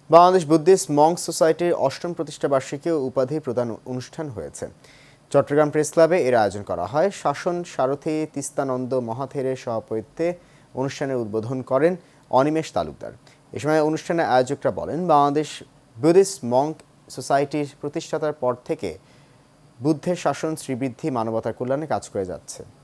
Bangladesh Buddhist Monk সোসাইটির ৮ম প্রতিষ্ঠাবার্ষিকী উপাধি প্রদান অনুষ্ঠান হয়েছে। চট্টগ্রাম প্রেস ক্লাবে এর আয়োজন করা হয়। শাসন সারথী তিস্তানন্দ মহাথেরের সভাপতিত্বে অনুষ্ঠানের উদ্বোধন করেন অনিমেষ তালুকদার। এ সময় অনুষ্ঠানের আয়োজকরা বলেন, বাংলাদেশ বুদ্ধিস্ট মঙ্ক সোসাইটির প্রতিষ্ঠাতার পর থেকে বুদ্ধের শাসন শ্রীবৃদ্ধি মানবতার কল্যাণে কাজ করে যাচ্ছে।